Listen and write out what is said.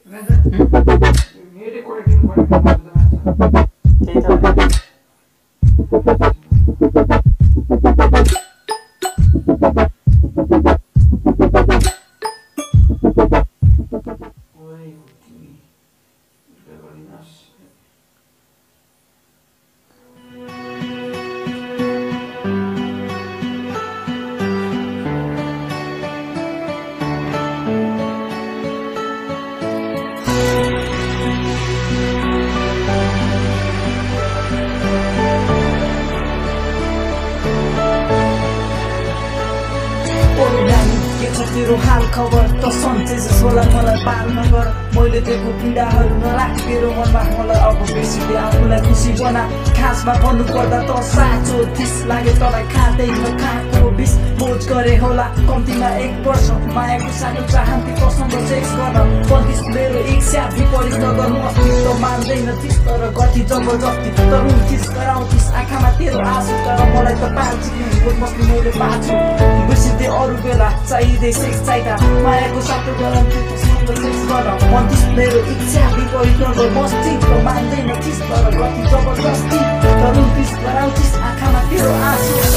मेरे क्वालिटी त्यही त तेरो हाल खबर त सन्चेस होला मलाई पाल नगर मैले दिएको पीडाहरू नराख तेरो मनमा मलाई अब बेसी आफूलाई खुसी बना खासमा भन्नु पर्दा त साँचो थिस लागे तँलाई खाँदै नखाएको बिस मोज गरे होला कम्तीमा 1 वर्ष मायाको सानो चाहन्थे तसँग सेक्स गर्न बन्दिस मेरो इच्छा विपरीत नगर्नु अस्तित्व मान्दैन थिस तर गति जबरजस्ती तर उन्थिस गराउँथिस आँखामा तेरो आँसु तर मलाई त पाल्छु बस्नु मैले पाछु बिर्सिँदै अरू बेला चाहिँदै सेक्स चाहिँदा मायाको साटो गराउँथे तसँग सेक्स गर्न बन्दिस मेरो इच्छा विपरीत नगर अस्तित्व मान्दैन थिस तर गति जबरजस्ती तर उन्थिस गराउँथिस आँखामा तेरो आँसु